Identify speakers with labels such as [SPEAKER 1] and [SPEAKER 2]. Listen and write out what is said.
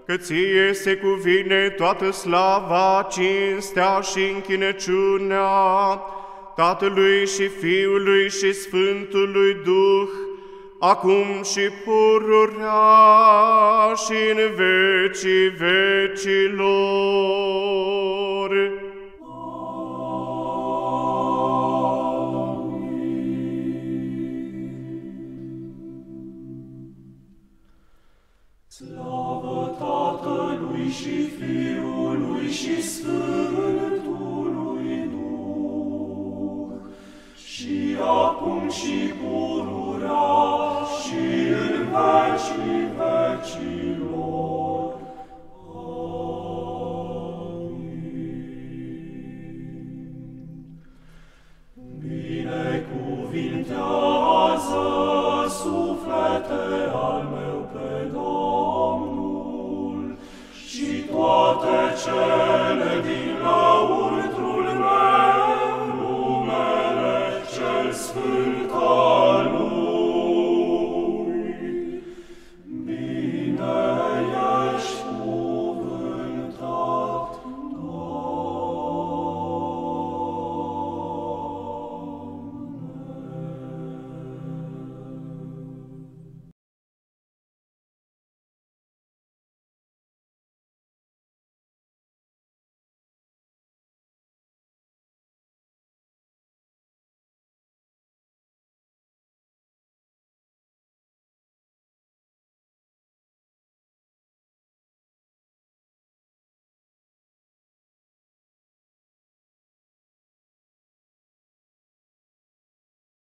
[SPEAKER 1] că ție se cuvine toată slava, cinstea și închinăciunea Tatălui și Fiului și Sfântului Duh, acum și pururea și în vecii vecilor.
[SPEAKER 2] Slavă Tatălui și Fiului și Sfântului Duh, și acum și pururea și în vecii vecilor. Amin. Binecuvintează, suflete al meu, pe Domnul, și toate cele